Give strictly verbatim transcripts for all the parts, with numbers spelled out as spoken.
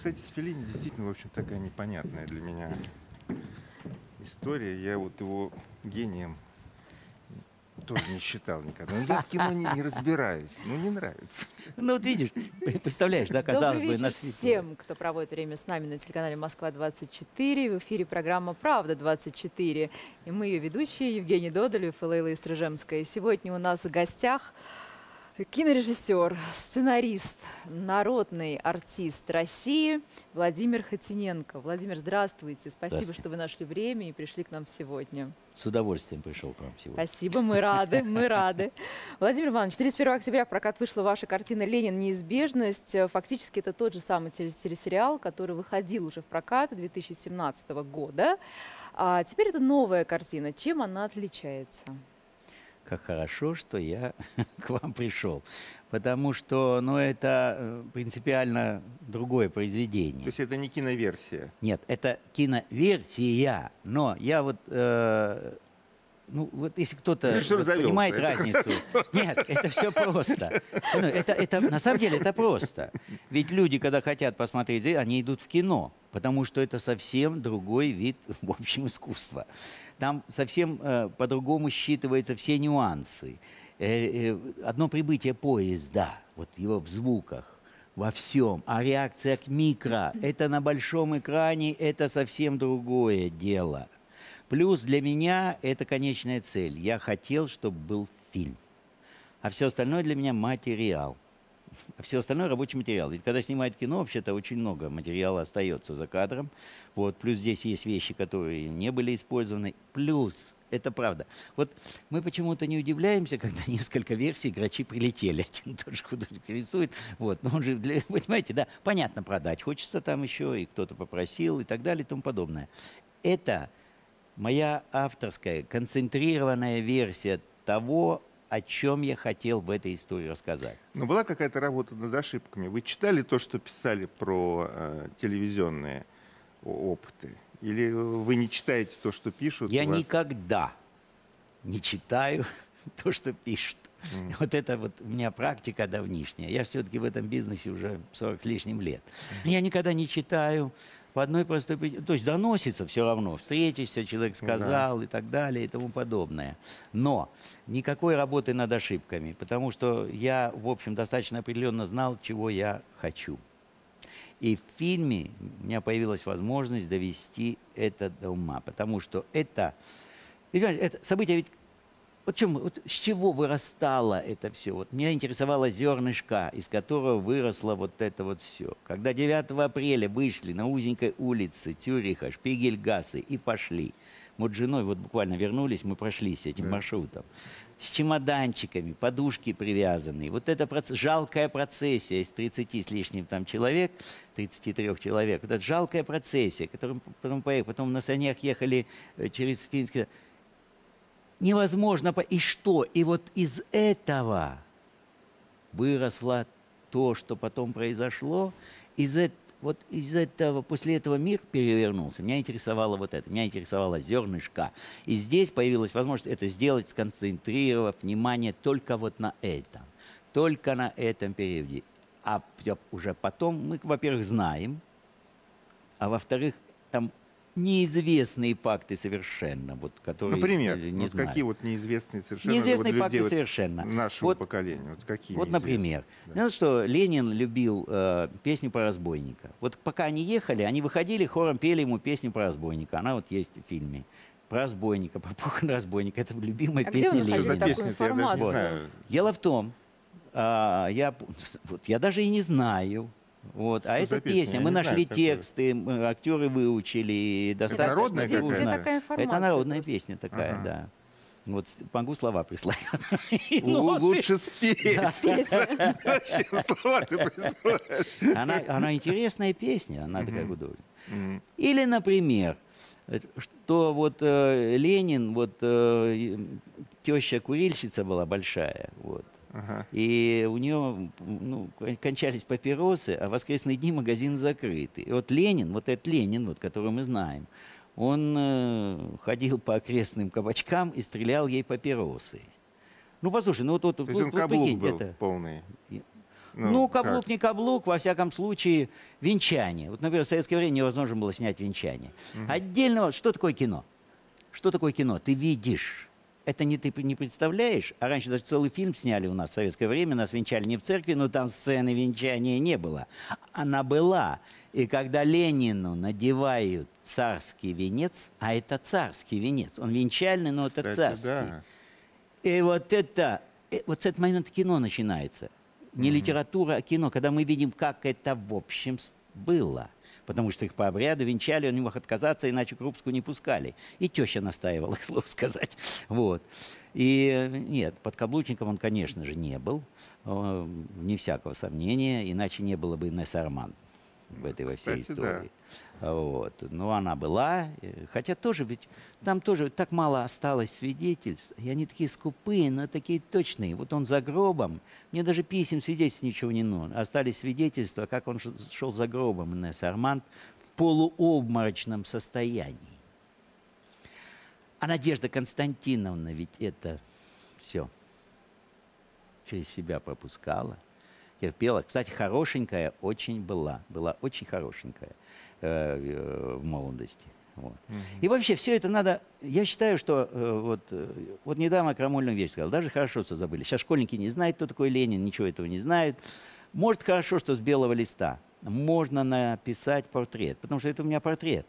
кстати, с Феллини действительно, в общем, такая непонятная для меня история. Я вот его гением тоже не считал никогда. Но я в кино не, не разбираюсь. Ну, не нравится. Ну, вот видишь, представляешь, да, казалось Добрый бы, на вечер свете. всем, кто проводит время с нами на телеканале «Москва-двадцать четыре». В эфире программа «Правда-двадцать четыре». И мы ее ведущие Евгений Додолев и Лейла Истрыжемская. Сегодня у нас в гостях кинорежиссер, сценарист, народный артист России Владимир Хотиненко. Владимир, здравствуйте. Спасибо, Здравствуйте. что вы нашли время и пришли к нам сегодня. С удовольствием пришел к вам сегодня. Спасибо, мы рады, мы рады. Владимир Иванович, тридцать первого октября в прокат вышла ваша картина «Ленин. Неизбежность». Фактически это тот же самый телесериал, который выходил уже в прокат две тысячи семнадцатого года. А теперь это новая картина. Чем она отличается? Как хорошо, что я к вам пришел. Потому что, ну, это э, принципиально другое произведение. То есть это не киноверсия. Нет, это киноверсия. Но я вот, э, ну, вот если кто-то Режиссер вот завелся, понимает это разницу. Нет, это все просто. Ну, это, это, на самом деле это просто. Ведь люди, когда хотят посмотреть, они идут в кино. Потому что это совсем другой вид, в общем, искусства. Там совсем э, по-другому считываются все нюансы. Э, э, одно прибытие поезда, вот его в звуках, во всем, а реакция к микро, это на большом экране, это совсем другое дело. Плюс для меня это конечная цель. Я хотел, чтобы был фильм. А все остальное для меня материал. А все остальное рабочий материал. Ведь когда снимают кино, вообще-то очень много материала остается за кадром. Вот. Плюс здесь есть вещи, которые не были использованы. Плюс, это правда. Вот мы почему-то не удивляемся, когда несколько версий «Грачи прилетели». Один и тот же художник рисует. Вот. Но он же, для, понимаете, да, понятно продать. Хочется там еще, и кто-то попросил, и так далее, и тому подобное. Это моя авторская, концентрированная версия того, о чем я хотел в этой истории рассказать. Но была какая-то работа над ошибками. Вы читали то, что писали про э, телевизионные опыты? Или вы не читаете то, что пишут? Я вас... никогда не читаю то, что пишут. Mm. Вот это вот у меня практика давнишняя. Я все-таки в этом бизнесе уже сорок с лишним лет. Mm. Я никогда не читаю по одной простой причине. То есть доносится все равно. Встретишься, человек сказал, да, и так далее, и тому подобное. Но никакой работы над ошибками, потому что я, в общем, достаточно определенно знал, чего я хочу. И в фильме у меня появилась возможность довести это до ума, потому что это, это событие ведь... Вот, чем, вот с чего вырастало это все? Вот меня интересовало зернышко, из которого выросло вот это вот все. Когда девятого апреля вышли на узенькой улице Цюриха, Шпигельгассе и пошли. Вот с женой вот буквально вернулись, мы прошлись этим да. маршрутом. С чемоданчиками, подушки привязанные. Вот эта проц... жалкая процессия из тридцати с лишним там человек, тридцати трёх человек. Вот эта жалкая процессия, которым потом поехали, потом на санях ехали через Финский... Невозможно. И что? И вот из этого выросло то, что потом произошло. Из, это, вот из этого, после этого мир перевернулся. Меня интересовало вот это. Меня интересовало зернышко. И здесь появилась возможность это сделать, сконцентрировав внимание только вот на этом. Только на этом периоде. А уже потом мы, во-первых, знаем, а во-вторых, там... неизвестные факты совершенно, вот, которые Например, не вот знаю. какие вот неизвестные совершенно Неизвестные вот факты людей, совершенно. Вот нашего вот, поколения. Вот, какие вот например, да. Знаете, что Ленин любил э, песню про разбойника. Вот пока они ехали, они выходили, хором пели ему песню про разбойника. Она вот есть в фильме. Про разбойника, про похорон разбойника. Это любимая а песня где Ленина. Такую информацию? Вот. Дело в том, э, я, вот, я даже и не знаю. Вот. А эта песня, песня? Мы нашли знаю, тексты, мы, актеры выучили. Это народная где, какая-то? Где такая информация? Это народная просто? Песня такая, ага. да. Вот могу слова прислать. Лучше спеть. Слова ты присылаешь. Она интересная песня, она такая художественная. Или, например, что вот Ленин, вот теща курильщица была большая, вот. Ага. И у нее ну, кончались папиросы, а в воскресные дни магазин закрыт. И вот Ленин, вот этот Ленин, вот, которого мы знаем, он э, ходил по окрестным кабачкам и стрелял ей папиросы. Ну, послушай, ну вот... вот То есть вот, он вот, каблук прикинь, был это... полный? Ну, как? каблук не каблук, во всяком случае, венчание. Вот, например, в советское время невозможно было снять венчание. Отдельно, что такое кино? Что такое кино? Ты видишь. Это не ты не представляешь, а раньше даже целый фильм сняли у нас в советское время, нас венчали не в церкви, но там сцены венчания не было. Она была. И когда Ленину надевают царский венец, а это царский венец, он венчальный, но это Кстати, царский. да. И вот это, и вот с этого момента кино начинается. Не Мгм. литература, а кино, когда мы видим, как это в общем с- было. Потому что их по обряду венчали, он не мог отказаться, иначе Крупскую не пускали. И теща настаивала, к слову сказать. Вот. И э, нет, подкаблучником он, конечно же, не был. Э, Не всякого сомнения, иначе не было бы Инессы Арман в этой во всей Кстати, да. истории. Вот. Но она была, э, хотя тоже ведь там тоже так мало осталось свидетельств, и они такие скупые, но такие точные. Вот он за гробом, мне даже писем свидетельств ничего не нужно. Остались свидетельства, как он ш- шел за гробом Инессы Арманд в полуобморочном состоянии. А Надежда Константиновна ведь это все через себя пропускала, терпела. Кстати, хорошенькая очень была, была очень хорошенькая э, э, в молодости. Вот. И вообще все это надо, я считаю, что э, вот, э, вот недавно крамольную вещь сказал, даже хорошо, что забыли. Сейчас школьники не знают, кто такой Ленин, ничего этого не знают. Может, хорошо, что с белого листа можно написать портрет, потому что это у меня портрет.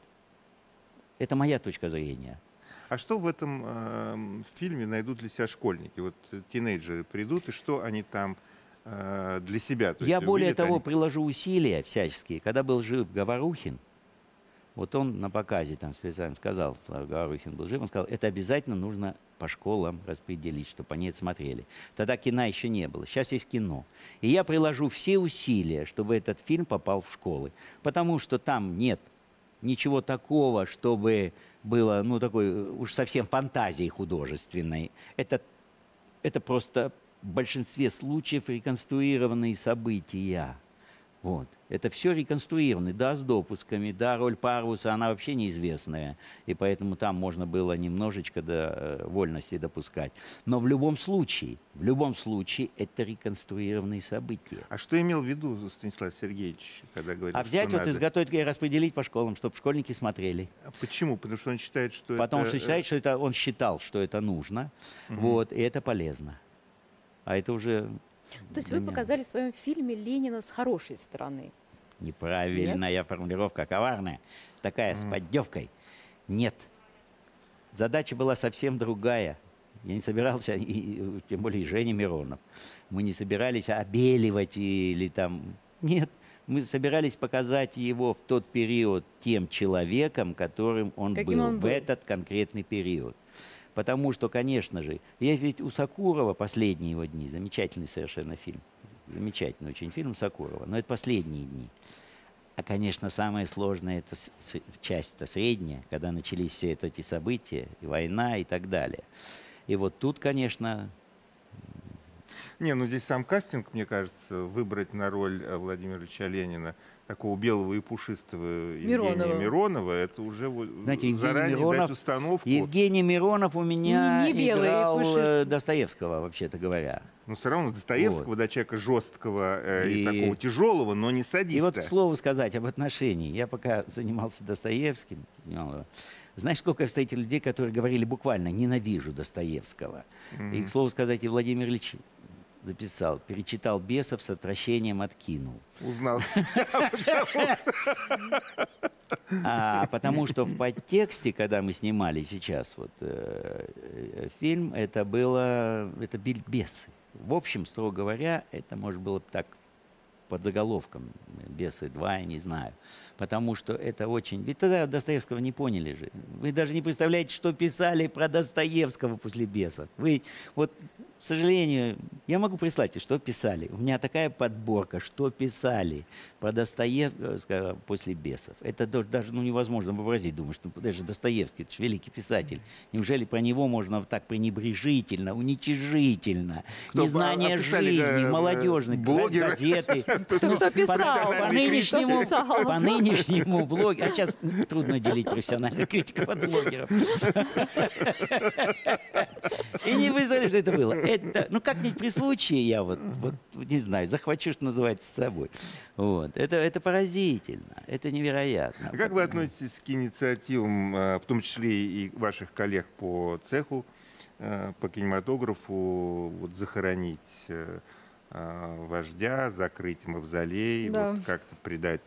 Это моя точка зрения. А что в этом эм, фильме найдут для себя школьники? Вот э, тинейджеры придут, и что они там э, для себя? То Я есть более увидят того они- приложу усилия всяческие. Когда был жив Говорухин, вот он на показе там специально сказал, что Говорухин был жив, он сказал, это обязательно нужно по школам распределить, чтобы они это смотрели. Тогда кино еще не было, сейчас есть кино. И я приложу все усилия, чтобы этот фильм попал в школы. Потому что там нет ничего такого, чтобы было, ну, такой э, уж совсем фантазии художественной. Это, это просто в большинстве случаев реконструированные события. Вот. Это все реконструировано, да, с допусками, да, роль Парвуса, она вообще неизвестная, и поэтому там можно было немножечко до, э, вольности допускать. Но в любом случае, в любом случае, это реконструированные события. А что имел в виду Станислав Сергеевич, когда говорил, А взять, что вот надо? изготовить и распределить по школам, чтобы школьники смотрели. А почему? Потому что он считает, что Потому это... что э, считает, что это, он считал, что это нужно, вот, и это полезно. А это уже... То есть для вы меня показали в своем фильме Ленина с хорошей стороны. неправильная формулировка, коварная, такая с поддевкой. Нет. Задача была совсем другая. Я не собирался, и, и, тем более и Женя Миронов, мы не собирались обеливать или там... Нет, мы собирались показать его в тот период тем человеком, которым он Каким был он в был. этот конкретный период. Потому что, конечно же, я ведь у Сакурова «Последние его дни», замечательный совершенно фильм, замечательный очень фильм Сакурова, но это «Последние дни». А, конечно, самое сложное, это с- с- часть-то средняя, когда начались все это, эти события, и война и так далее. И вот тут, конечно, Не, ну здесь сам кастинг, мне кажется, выбрать на роль э, Владимира Ильича Ленина такого белого и пушистого Евгения Миронова. Миронова, это уже вот знаете, Евгений заранее Миронов, дать установку. Евгений Миронов у меня Не- не белый и играл э, пушистый. Достоевского, вообще-то говоря. Но все равно Достоевского, да, человека жесткого э, и... И- такого тяжелого, но не садиста. И вот, к слову сказать об отношении. Я пока занимался Достоевским, ну, знаешь, сколько я встретил людей, которые говорили буквально «ненавижу Достоевского». И, к слову сказать, и Владимир Ильич записал, перечитал «Бесов», с отвращением откинул. Узнал. А, потому что в подтексте, когда мы снимали сейчас вот, э, э, фильм, это было, это были бесы. В общем, строго говоря, это, может, было бы так под заголовком «Бесы два», я не знаю. Потому что это очень... Ведь тогда Достоевского не поняли же. Вы даже не представляете, что писали про Достоевского после «Бесов». Вы вот, к сожалению, я могу прислать, что писали. У меня такая подборка, что писали про Достоевского после «Бесов». Это до- даже ну, невозможно вообразить. Думаю, что даже Достоевский, это же великий писатель. Неужели про него можно вот так пренебрежительно, уничижительно, Кто бы незнание описали, жизни, э, молодежных, блогеры? газеты. Кто Ну, по, писал? по нынешнему, Писал. по нынешнему блогеру, а сейчас трудно делить профессиональных критиков от блогеров. И не представляешь, что это было. Это, ну, как-нибудь при случае я вот, вот, не знаю, захвачу, что называется, с собой. Вот. Это, это поразительно, это невероятно. А как вы относитесь к инициативам, э, в том числе и ваших коллег по цеху, э, по кинематографу, вот, захоронить э, э, вождя, закрыть мавзолей, Да. вот, как-то придать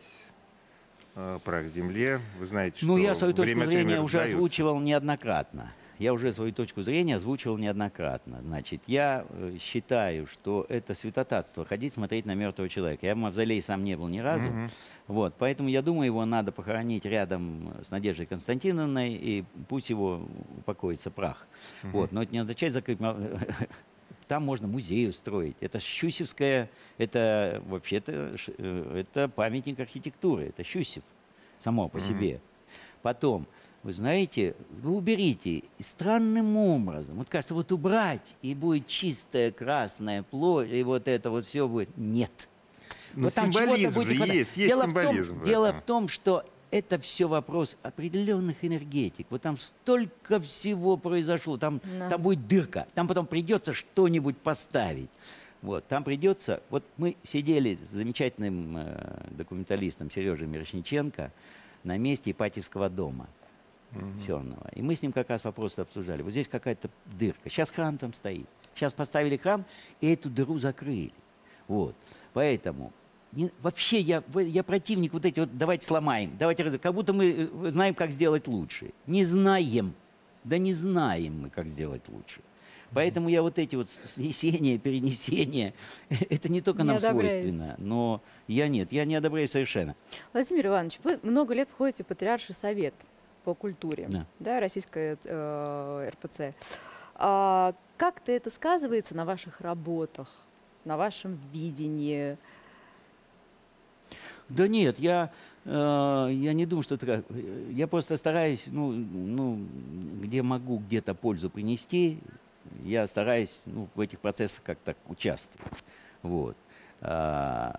э, прах земле? Вы знаете, что Ну, я свою точку время от времени зрения уже раздаются. озвучивал неоднократно. Я уже свою точку зрения озвучивал неоднократно. Значит, я э, считаю, что это святотатство, ходить смотреть на мертвого человека. Я в мавзолее сам не был ни разу. Мгм. Вот, поэтому я думаю, его надо похоронить рядом с Надеждой Константиновной, и пусть его упокоится прах. Вот, но это не означает закрыть... мав- Там можно музей устроить. Это Щусевская, это вообще-то ш- э, это памятник архитектуры, это Щусев само по Мгм. себе. Потом, вы знаете, вы уберите и странным образом. Вот кажется, вот убрать, и будет чистая красная плоть, и вот это вот все будет. Нет. Ну, Вот там чего-то символизм будет же не хватать. есть, есть дело символизм В том, в дело этом. в том, что это все вопрос определенных энергетик. Вот там столько всего произошло. Там, Да. там будет дырка. Там потом придется что-нибудь поставить. Вот, там придется... Вот мы сидели с замечательным э, документалистом Сережей Мирошниченко на месте Ипатьевского дома Черного. И мы с ним как раз вопросы обсуждали. Вот здесь какая-то дырка. Сейчас храм там стоит. Сейчас поставили храм, и эту дыру закрыли. Вот. Поэтому не- вообще я, в- я противник вот эти вот давайте сломаем, давайте раз- как будто мы э, знаем, как сделать лучше. Не знаем. Да не знаем мы, как сделать лучше. Поэтому я вот эти вот с- снесения, перенесения, это не только Не нам одобряете. свойственно, но я нет, я не одобряю совершенно. Владимир Иванович, вы много лет входите в Патриарший совет по культуре, Да. да, российская э, эр пэ цэ. А как-то это сказывается на ваших работах, на вашем видении? Да нет, я, э, я не думаю, что это... как- Я просто стараюсь, ну, ну, где могу где-то пользу принести, я стараюсь ну, в этих процессах как-то участвовать. Вот. А,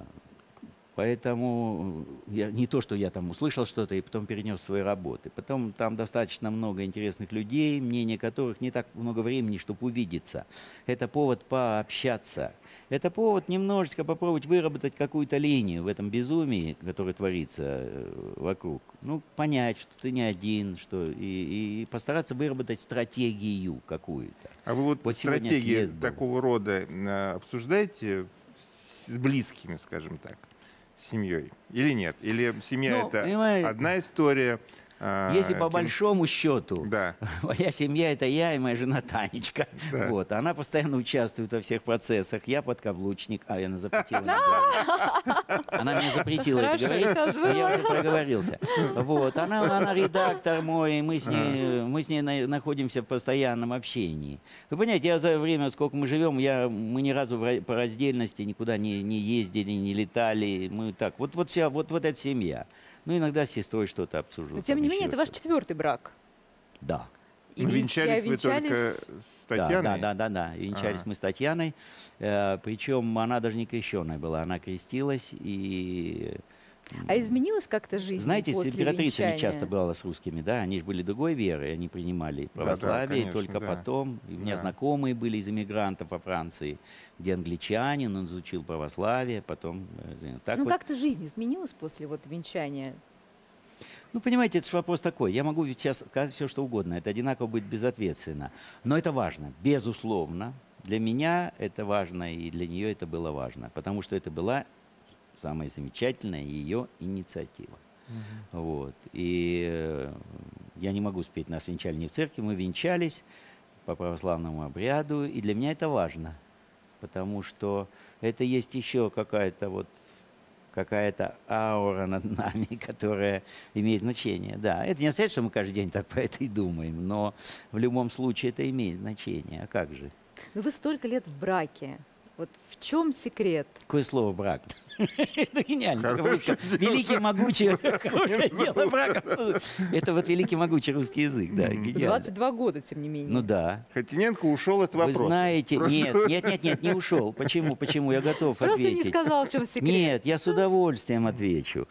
поэтому я, не то, что я там услышал что-то и потом перенес свои работы. Потом там достаточно много интересных людей, мнение которых не так много времени, чтобы увидеться. Это повод пообщаться. Это повод немножечко попробовать выработать какую-то линию в этом безумии, которое творится э, вокруг. Ну, понять, что ты не один, что и, и постараться выработать стратегию какую-то. А вы вот, Вот сегодня стратегии съезд был. такого рода э, обсуждаете с близкими, скажем так, с семьей? Или нет? Или семья Ну, это понимаете, одна история? а, Если по кин- большому счету, Да. моя семья — это я и моя жена Танечка. Да. Вот. Она постоянно участвует во всех процессах. Я подкаблучник. А, я запретила. ей говорить. Она мне запретила это Хорошо, говорить, сейчас но я было. уже проговорился. Вот. Она, она редактор мой, и мы с ней, мы с ней на- находимся в постоянном общении. Вы понимаете, я за время, сколько мы живем, я, мы ни разу в ра- по раздельности никуда не, не ездили, не летали. Мы так, вот, вот, вся, вот, вот эта семья. Ну, иногда с сестрой что-то обсужу. Но, тем там не еще менее, это ваш что-то. четвертый брак. Да. И Ну, венча- венчались вы только венчались- с Да, Татьяной? да, да, да, да. Венчались Ага. мы с Татьяной. Э, причем она даже не крещенная была. Она крестилась и... А изменилась как-то жизнь Знаете, с после императрицами венчания? часто бывало с русскими, да, они же были другой веры, они принимали Да, да, православие, и конечно, только да. потом. И у меня Да. знакомые были из иммигрантов во Франции, где англичанин, он изучил православие, потом... э, Так Ну, вот. как-то жизнь изменилась после вот венчания? Ну, понимаете, это же вопрос такой. Я могу ведь сейчас сказать все, что угодно. Это одинаково будет безответственно. Но это важно, безусловно. Для меня это важно, и для нее это было важно. Потому что это была самая замечательная ее инициатива. Вот. И э, я не могу спеть, нас венчали не в церкви, мы венчались по православному обряду. И для меня это важно. Потому что это есть еще какая-то вот какая-то аура над нами, которая имеет значение. Да, это не означает, что мы каждый день так про это и думаем, но в любом случае это имеет значение. А как же? Ну, вы столько лет в браке. Вот в чем секрет? Какое слово брак? Это гениально. Хорошее Такое дело. Великий могучий, хорошее дело брака. Это вот великий могучий русский язык, да, гениально. двадцать два года, тем не менее. Ну да. Хотиненко ушел от Вы вопроса. знаете, Просто- нет, нет, нет, нет, не ушел. Почему? Почему? Я готов Просто не ответить. сказал, в чем секрет. Нет, я с удовольствием отвечу.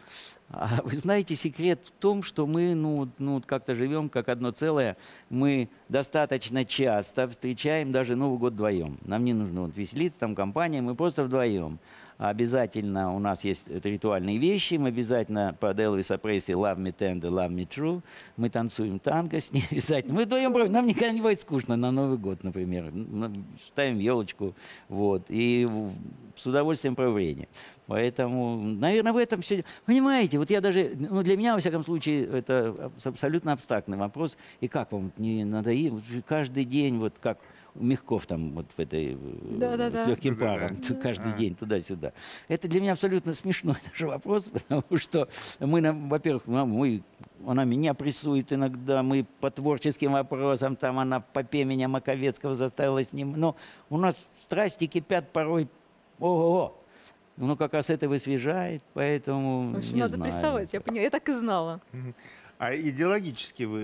А вы знаете, секрет в том, что мы ну, вот- ну, вот как-то живем как одно целое. Мы достаточно часто встречаем даже Новый год вдвоем. Нам не нужно вот веселиться, там компания, мы просто вдвоем. Обязательно у нас есть это ритуальные вещи, мы обязательно под Элвиса Пресли «Love me tender, love me true», мы танцуем танго с ней обязательно. Мы вдвоем, проводим. Нам никогда не бывает скучно на Новый год, например. М, Ставим елочку, вот, и в- с удовольствием проводим время. Поэтому, наверное, в этом все. Понимаете, вот я даже, ну, для меня, во всяком случае, это абс- абсолютно абстрактный вопрос. И как вам не надоело? Вот же каждый день, вот как у Мягков там вот в этой э, Да-да-да. с легким Да-да-да. паром, т- каждый А. день туда-сюда. Это для меня абсолютно смешной даже вопрос, потому что мы, нам, во-первых, ну, мы, она меня прессует иногда, мы по творческим вопросам, там она по пе меня Маковецкого заставила с ним. Но у нас страсти кипят порой, ого-го. Ну, как раз это высвежает, поэтому В общем, не надо знаю. прессовать, я поняла, я так и знала. Мгм. А идеологически вы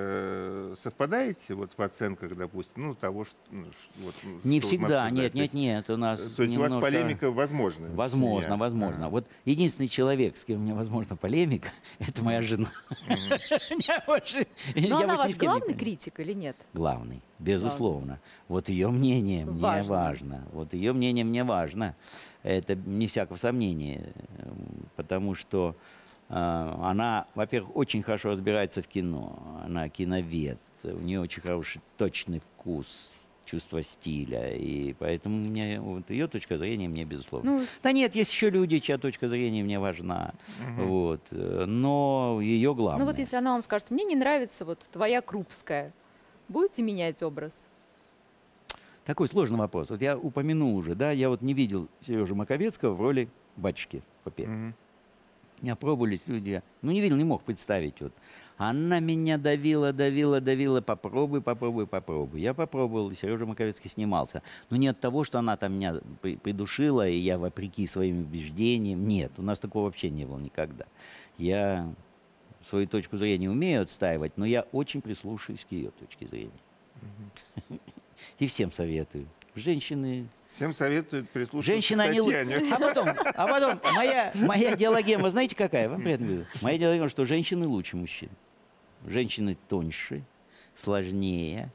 э, совпадаете вот в оценках, допустим, ну, того, что... ну, ш- вот, ну, Не что вот мы всегда, обсуждаем? нет, То нет, есть, нет, у нас э, То есть у вас немножко- полемика возможна? с Возможно, ними? возможно. Ага. Вот единственный человек, с кем у меня возможна полемика, это моя жена. Я больше- Но я она больше ни ваш с кем не главный полемик. критик или нет? Главный, безусловно. Вот ее мнение мне Важно. важно. Вот ее мнение мне важно. Это не всякого сомнения. Эм, Потому что э, она, во-первых, очень хорошо разбирается в кино. Она киновед. У нее очень хороший точный вкус, чувство стиля. И поэтому мне, вот ее точка зрения мне безусловно. Ну, Да нет, есть еще люди, чья точка зрения мне важна. Вот. э, Но ее главное. ну вот если она вам скажет, мне не нравится вот твоя Крупская, будете менять образ? Такой сложный вопрос. Вот я упомянул уже, да, я вот не видел Сережу Маковецкого в роли батюшки в попе. Мгм. Не опробовались люди, я, ну не видел, не мог представить. Вот. Она меня давила, давила, давила, попробуй, попробуй, попробуй. Я попробовал, и Сережа Маковецкий снимался. Но не от того, что она там меня при- придушила, и я вопреки своим убеждениям. Нет, у нас такого вообще не было никогда. Я свою точку зрения умею отстаивать, но я очень прислушиваюсь к ее точке зрения. И всем советую. Женщины... Всем советуют прислушаться Женщина к не лу- Татьяне. А потом, а потом моя, моя диалогема, знаете какая? Вам приятно будет? Моя диалогема, что женщины лучше мужчин. Женщины тоньше, сложнее,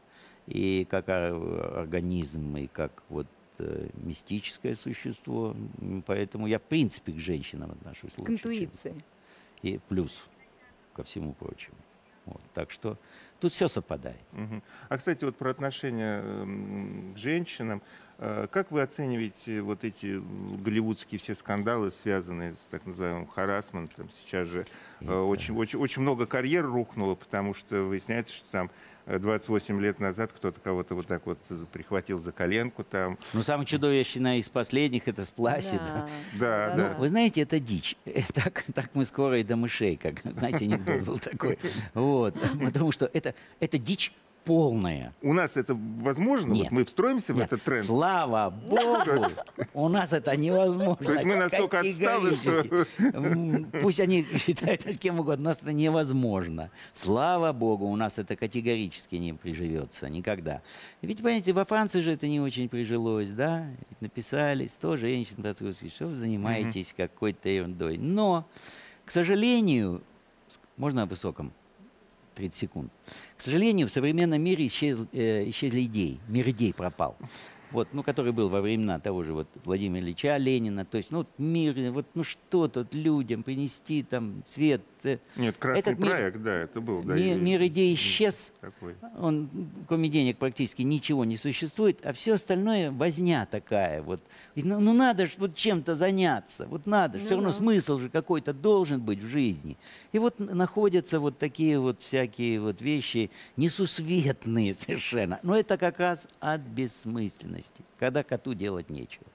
и как ор- организм, и как вот э, мистическое существо. М, Поэтому я в принципе к женщинам отношусь К лучше. чем- интуиции. И плюс ко всему прочему. Вот. Так что тут все совпадает. Мгм. А, кстати, вот про отношения м, к женщинам. Э, Как вы оцениваете вот эти м, голливудские все скандалы, связанные с так называемым харассментом? Сейчас же э, Это- очень, очень, очень много карьер рухнуло, потому что выясняется, что там э, двадцать восемь лет назад кто-то кого-то вот так вот прихватил за коленку там. Но самое чудовищное из последних это спласи. Да. Да, Ну, да. вы знаете, это дичь. Э, Так, так мы скоро и до мышей, как, знаете, анекдот был такой. Вот. Потому что это, это дичь полная. У нас это возможно? Нет. Вот мы встроимся в Нет, этот тренд? слава богу, у нас это невозможно. То есть мы настолько отстали, что- Категорически. М, Пусть они считают с кем угодно, у нас это невозможно. Слава богу, у нас это категорически не приживется никогда. Ведь, понимаете, во Франции же это не очень прижилось, да? Ведь написали сто женщин французских, что вы занимаетесь какой-то ерундой. Но, к сожалению, с- можно о высоком? тридцать секунд. К сожалению, в современном мире исчез, э, исчезли идеи. Мир идей пропал. Вот, ну, который был во времена того же вот Владимира Ильича Ленина. То есть, ну, вот мир, вот, ну, что тут людям принести, там, свет. э, Нет, красный Этот мир- проект, да, это был. Да, мир, и- мир идей исчез. Такой. Он, кроме денег, практически ничего не существует, а все остальное возня такая. Вот. И, ну, ну, надо же вот чем-то заняться, вот надо, Ну все равно да. смысл же какой-то должен быть в жизни. И вот н- находятся вот такие вот всякие вот вещи несусветные совершенно. Но это как раз от бессмысленности, когда коту делать нечего.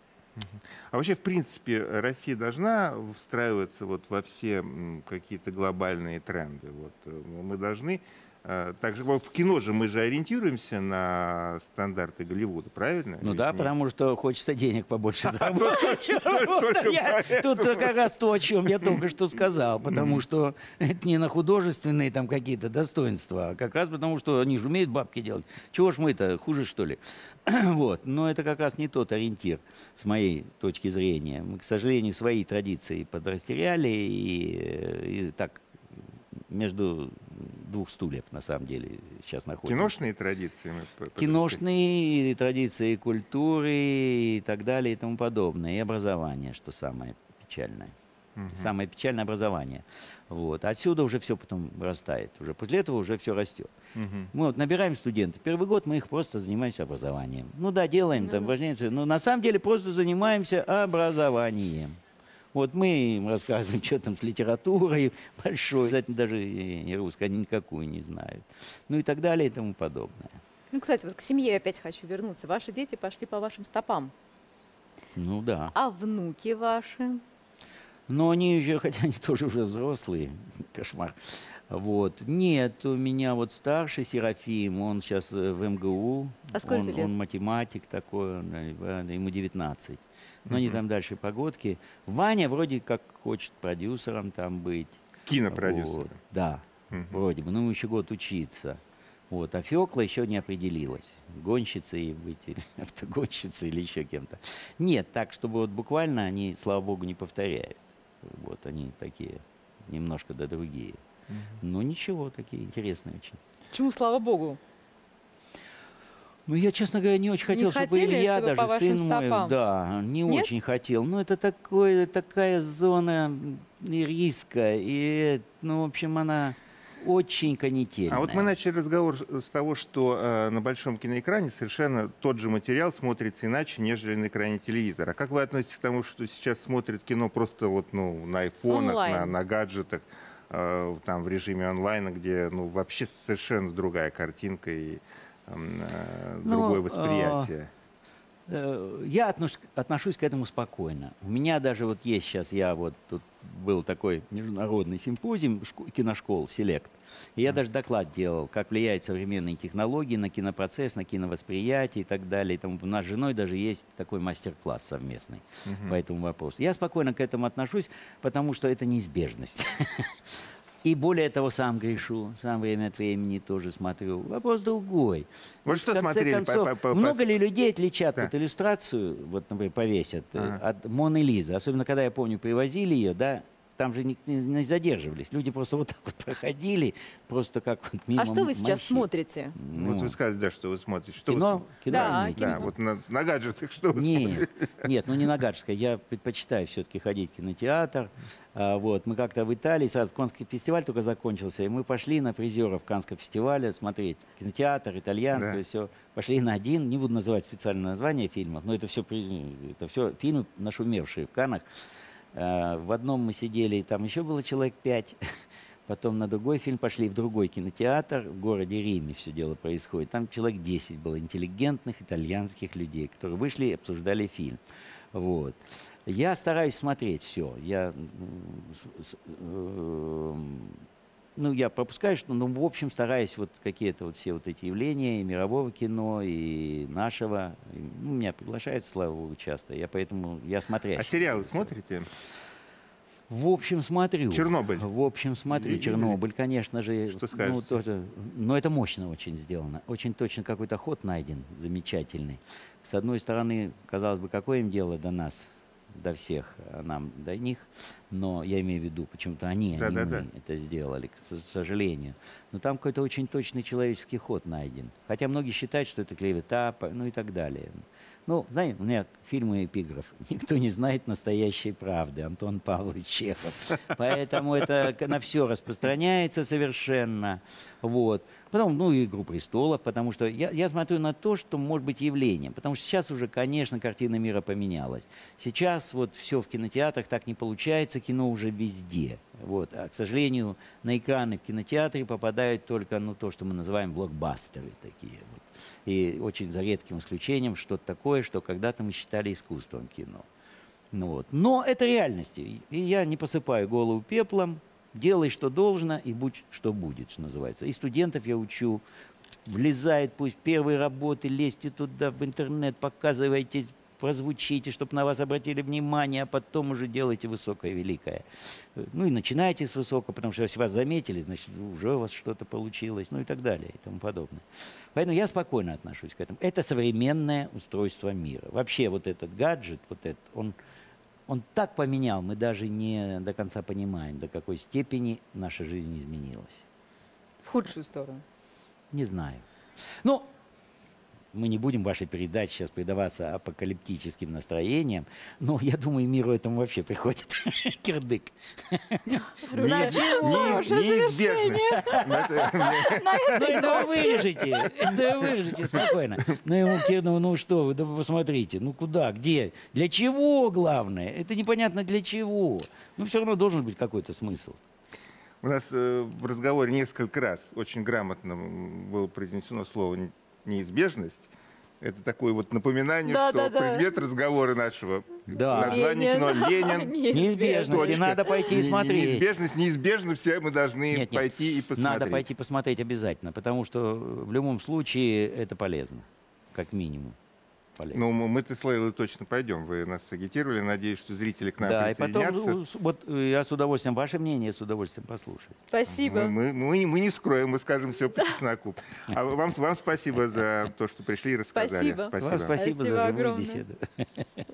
А вообще, в принципе, Россия должна встраиваться вот во все м, какие-то глобальные тренды. Вот, э, мы должны э, также вот в кино же мы же ориентируемся на стандарты Голливуда, правильно? Ну Или да, нет? потому что хочется денег побольше заработать. только Я- Тут поэтому. как раз то, о чем я только что сказал, потому что это не на художественные там какие-то достоинства, а как раз потому, что они же умеют бабки делать. Чего ж мы-то, хуже что ли? Вот. Но это как раз не тот ориентир, с моей точки зрения. Мы, к сожалению, свои традиции подрастеряли и, и так между двух стульев, на самом деле, сейчас находимся. Киношные традиции мы по- по- Киношные традиции культуры и так далее и тому подобное. И образование, что самое печальное. Мгм. Самое печальное образование. Вот. Отсюда уже все потом растает. Уже после этого уже все растет. Мгм. Мы вот набираем студентов. Первый год мы их просто занимаемся образованием. Ну да, делаем там Ну. важнее. Но на самом деле просто занимаемся образованием. Вот мы им рассказываем, что там с литературой большой, обязательно даже и не русской, они никакую не знают. Ну и так далее и тому подобное. Ну, кстати, вот к семье опять хочу вернуться. Ваши дети пошли по вашим стопам. Ну да. А внуки ваши? Но они уже, хотя они тоже уже взрослые, кошмар. Вот. Нет, у меня вот старший Серафим, он сейчас э, в эм гэ у. А сколько он, лет? он математик такой, он, э, ему девятнадцать. Но они Мгм. там дальше погодки. Ваня вроде как хочет продюсером там быть. Кинопродюсеры. Вот. Да, Мгм. вроде бы. Ну, ему еще год учиться. Вот. А Фёкла еще не определилась, гонщицей быть или автогонщицей или еще кем-то. Нет, так, чтобы вот буквально они, слава богу, не повторяют. Вот они такие немножко да другие. Мгм. Ну ничего, такие интересные очень. Почему, слава богу? Ну, я, честно говоря, не очень Не хотел, чтобы хотели, Илья, чтобы по даже вашим сын мой, стопам? да, не Нет? очень хотел. Ну, это такое, такая зона и риска, и, ну, в общем, она очень конетельная. А вот мы начали разговор с того, что э, на большом киноэкране совершенно тот же материал смотрится иначе, нежели на экране телевизора. А как вы относитесь к тому, что сейчас смотрят кино просто вот, ну, на айфонах, Онлайн. на, на гаджетах, э, там в режиме онлайна, где ну, вообще совершенно другая картинка и э, Ну, другое а, восприятие? Э, Я отнош- отношусь к этому спокойно. У меня даже вот есть сейчас, я вот тут был такой международный симпозиум шко- киношкол «Селект». И я даже доклад делал, как влияют современные технологии на кинопроцесс, на киновосприятие и так далее. И тому. У нас с женой даже есть такой мастер-класс совместный Мгм. по этому вопросу. Я спокойно к этому отношусь, потому что это неизбежность. И более того, сам грешу, сам время от времени тоже смотрю. Вопрос другой. Вот В что конце смотрели по- концов, по- по- много по- ли людей отличат Да. вот иллюстрацию, вот, например, повесят э, Ага. от Моны Лизы? Особенно, когда, я помню, привозили ее, да, там же не, не- не задерживались. Люди просто вот так вот проходили, просто как вот мимо А что вы сейчас мальчик. смотрите? Ну, Вот вы сказали, да, что вы смотрите. Что вы кино? смотрите? Кино Да, имеете в Да, виду? вот на, на гаджетах что вы Нет, смотрите? нет, ну не на гаджетское. Я предпочитаю все-таки ходить в кинотеатр. А, вот. Мы как-то в Италии, сразу Каннский фестиваль только закончился, и мы пошли на призеров Каннского фестиваля смотреть. Кинотеатр, итальянское, Да. все. Пошли на один, не буду называть специальное название фильмов, но это все, это все фильмы, нашумевшие в Каннах. А, в одном мы сидели, и там еще было человек пять. Потом на другой фильм пошли в другой кинотеатр, в городе Риме все дело происходит. Там человек десять было интеллигентных итальянских людей, которые вышли и обсуждали фильм. Вот. Я стараюсь смотреть все. Я, м, с- с- эм, ну, я пропускаю, что, ну, в общем, стараюсь вот какие-то вот все вот эти явления и мирового кино, и нашего. И, ну, меня приглашают, слава богу, часто. Я поэтому, я смотрящий. А сериалы смотрите? В общем, смотрю. Чернобыль. В общем, смотрю. Видели? Чернобыль, конечно же. Что ну, скажете? тоже, но это мощно очень сделано. Очень точно какой-то ход найден, замечательный. С одной стороны, казалось бы, какое им дело до нас, до всех, а нам до них. Но я имею в виду, почему-то они, а не Да-да-да. мы это сделали, к с- сожалению. Но там какой-то очень точный человеческий ход найден. Хотя многие считают, что это клевета, по- ну и так далее. Ну, знаете, у меня фильмы эпиграф. Никто не знает настоящей правды. Антон Павлович Чехов. Поэтому это к- на все распространяется совершенно. Вот. Потом, ну, и «Игру престолов», потому что я, я смотрю на то, что может быть явлением. Потому что сейчас уже, конечно, картина мира поменялась. Сейчас вот все в кинотеатрах так не получается, кино уже везде. Вот. А, к сожалению, на экраны в кинотеатре попадают только, ну, то, что мы называем блокбастеры такие. Вот. И очень за редким исключением что-то такое, что когда-то мы считали искусством кино. Ну, вот. Но это реальность. И я не посыпаю голову пеплом. Делай, что должно, и будь, что будет, что называется. И студентов я учу. Влезает, пусть первые работы, лезьте туда в интернет, показывайтесь, прозвучите, чтобы на вас обратили внимание, а потом уже делайте высокое, великое. Ну и начинайте с высокого, потому что если вас заметили, значит, уже у вас что-то получилось, ну и так далее, и тому подобное. Поэтому я спокойно отношусь к этому. Это современное устройство мира. Вообще вот этот гаджет, вот этот, он, он так поменял, мы даже не до конца понимаем, до какой степени наша жизнь изменилась. В худшую сторону. Не знаю. Ну, мы не будем в вашей передаче сейчас предаваться апокалиптическим настроениям, но я думаю, миру этому вообще приходит кирдык. Неиз- не- Неизбежность. Ну, это вы вырежете, это вы вырежете спокойно. Ну, ему Кирдык, ну что вы, да вы посмотрите, ну куда, где, для чего главное? Это непонятно для чего. Ну, все равно должен быть какой-то смысл. У нас э, в разговоре несколько раз очень грамотно было произнесено слово «неизбежность». Это такое вот напоминание, Да, что да, да. предмет разговора нашего. Да. Название кино «Ленин». Неизбежность, и Точка. надо пойти и Не- смотреть. Неизбежность, неизбежно все мы должны Нет, нет, пойти и посмотреть. Надо пойти посмотреть обязательно, потому что в любом случае это полезно, как минимум. Полезно. Ну, мы- мы-то с Лейлой точно пойдем. Вы нас агитировали. Надеюсь, что зрители к нам Да, и присоединятся. потом, с- вот э, я с удовольствием, ваше мнение с удовольствием послушаю. Спасибо. Мы, мы- мы не- мы не скроем, мы скажем все по чесноку. А вам, вам спасибо за то, что пришли и рассказали. Спасибо. Вам спасибо Спасибо за живую огромное. беседу.